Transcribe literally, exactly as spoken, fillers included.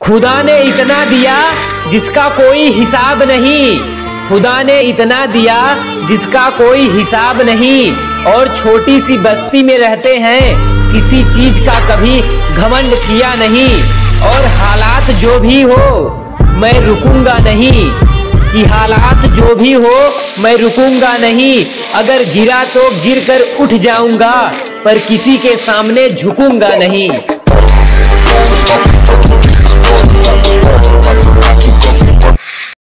खुदा ने इतना दिया जिसका कोई हिसाब नहीं, खुदा ने इतना दिया जिसका कोई हिसाब नहीं। और छोटी सी बस्ती में रहते हैं, किसी चीज का कभी घमंड किया नहीं। और हालात जो भी हो मैं रुकूंगा नहीं, कि हालात जो भी हो मैं रुकूंगा नहीं। अगर गिरा तो गिर कर उठ जाऊंगा, पर किसी के सामने झुकूंगा नहीं।